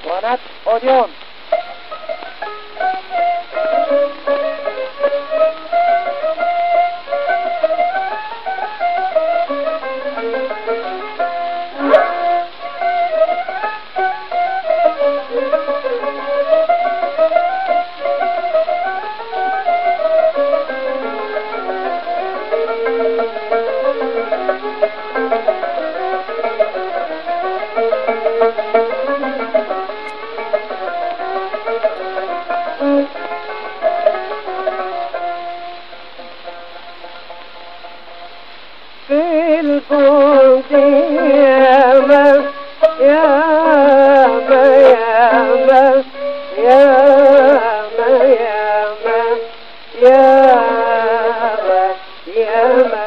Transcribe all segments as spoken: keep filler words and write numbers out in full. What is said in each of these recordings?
اسطوانات اوديون. في البعد ياما ياما ياما ياما ياما ياما ياما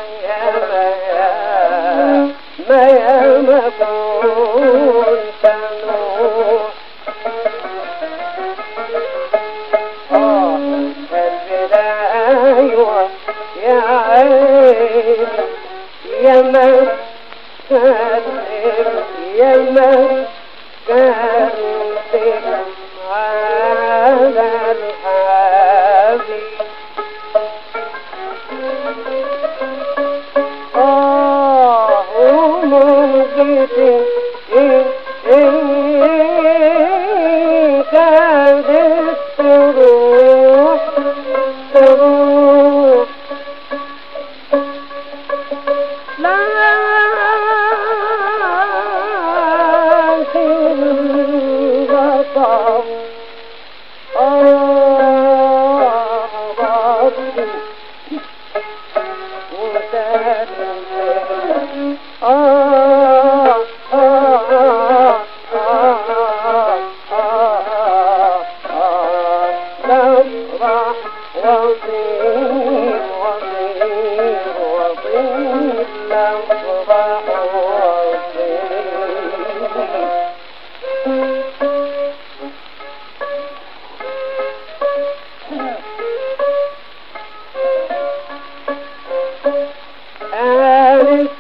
ياما ياما كنت أنوح. آه قلبي أيوة يا عيني ياما كلم ياما كلم على الحبيب. آه ومهجتى كادت تروح تروح لكن الغطاء أغضبني وتكلم آه آه آه لافرح وأطيب وأطيب وأطيب لافرح وأطيب. انست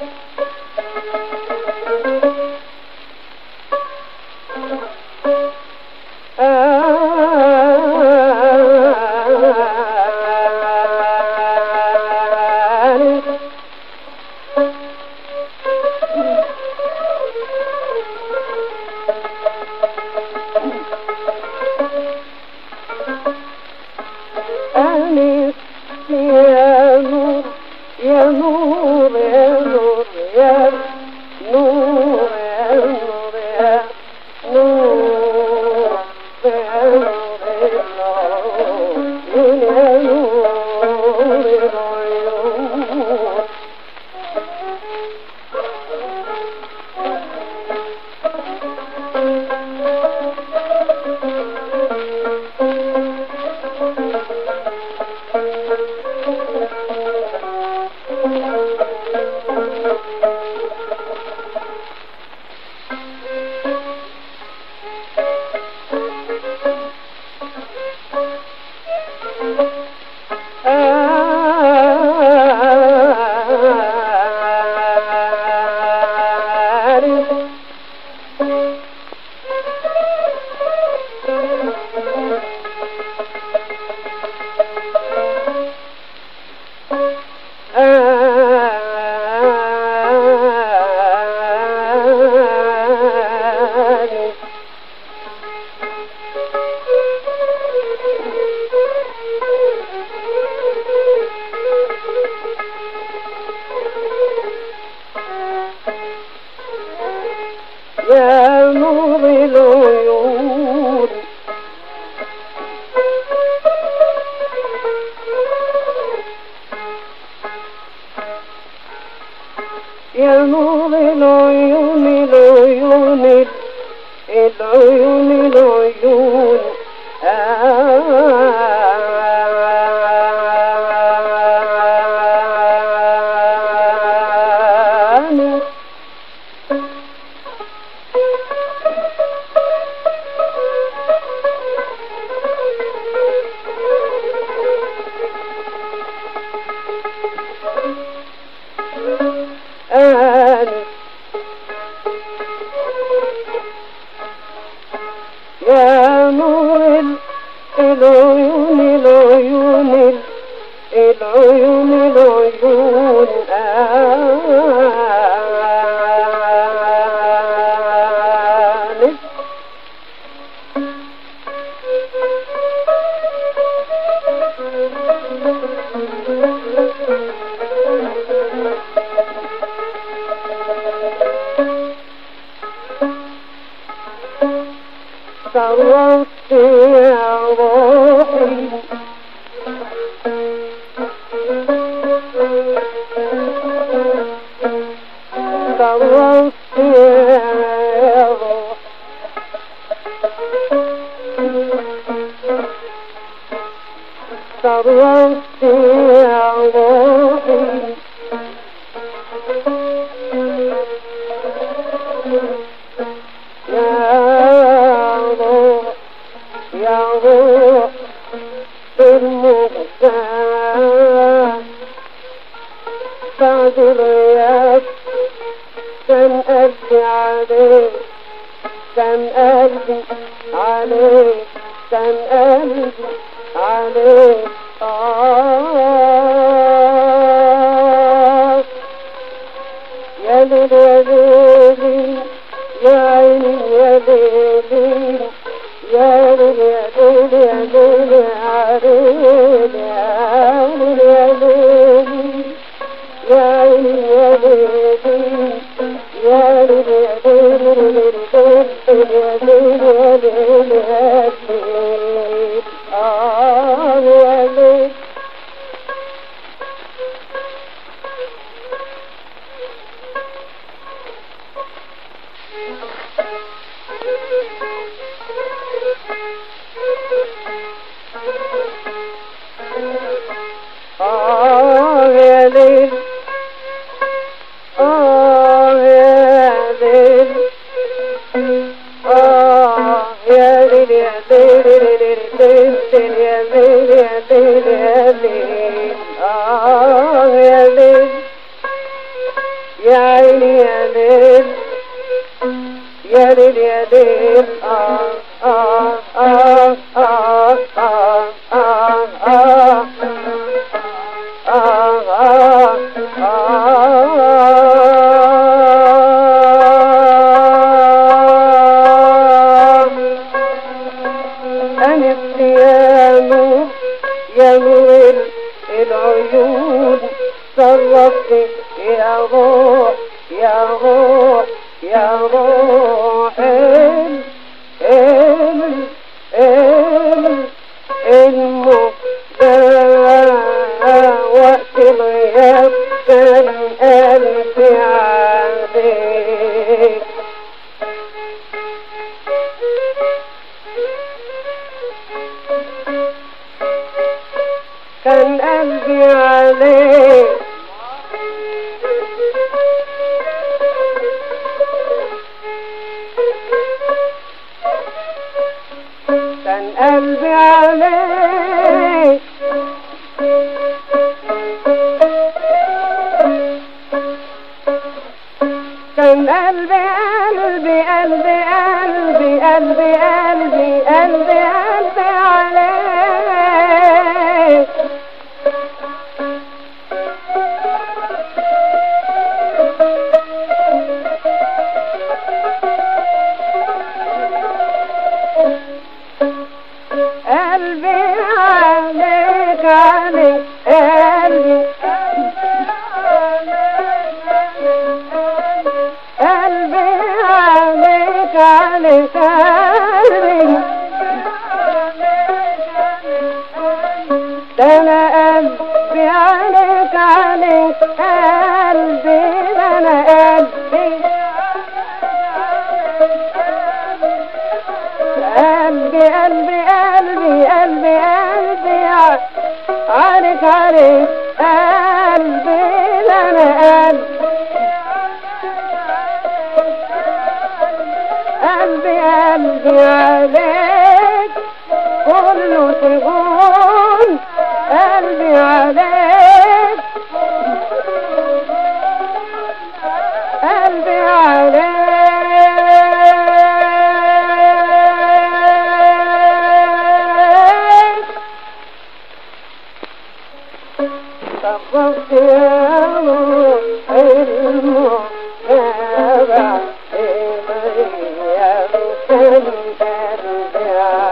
انست يا نور يا نور يا نور يا نور يا نور يا نور يا نور العيون يا نور العيون. يا نور العيون يا نور العيون العيون العيون العيون يا نور العيون العيون العيون العيون آنس شرفت يا روحي شرفت يا روحي شرفت يا روحي يا روح المهجه بعد الغياب كان قلبي عليك كان قلبي عليك كان قلبي عليك آه يا ليل يا ليلي يا عيني يا ليلي يا ليل يا ليل يا ليل يا ليل يا ليل يا عيني يا ليلي يا ليل يا ليل يا ليل يا ليل يا ليل آه يا ليل آه يا ليل آه يا ليل آه يا ليل يا ليل يا ليل يا ليل يا ليل آه يا ليل يا عيني يا ليل يا ليل يا ليل آه آه آه آه آه آه آه انست يا نور يا نور العيون شرفت يا روح يا روح يا روح المهجه وقت الغياب كان قلبي عليك كان قلبي عليك كان قلبي عليك كان قلبي قلبي قلبي قلبي قلبي قلبي قلبي قلبي عليك قلبي عليك عليك قلبي قلبي عليك عليك قلبي ده انا قلبي عليك عليك قلبي ده انا قلبي قلبي قلبي قلبي قلبي قلبي عليك عليك قلبي ده انا قلبي قلبي عليك كله شجون قلبي عليك قلبي عليك طبقت يا روحي المهجه يا كنت قلبي